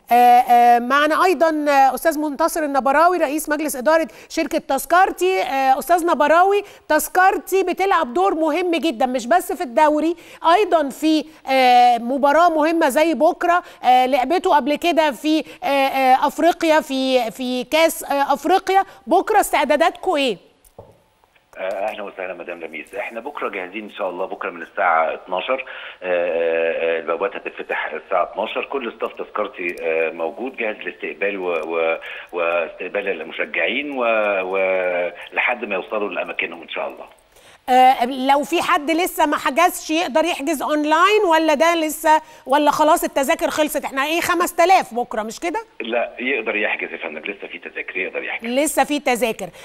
معنا ايضا استاذ منتصر النبراوي رئيس مجلس اداره شركه تذكرتي. استاذ نبراوي، تذكرتي بتلعب دور مهم جدا مش بس في الدوري، ايضا في مباراه مهمه زي بكره لعبته قبل كده في افريقيا، في كاس افريقيا. بكره استعداداتكم ايه؟ اهلا وسهلا مدام لميس. احنا بكره جاهزين ان شاء الله. بكره من الساعه 12 البوابات هتتفتح الساعه 12. كل ستاف تذكرتي موجود جاهز لاستقبال واستقبال المشجعين ولحد ما يوصلوا لاماكنهم ان شاء الله. لو في حد لسه ما حجزش يقدر يحجز اونلاين ولا ده لسه، ولا خلاص التذاكر خلصت؟ احنا 5000 بكره مش كده؟ لا، يقدر يحجز يا فندم، لسه في تذاكر يقدر يحجز، لسه في تذاكر.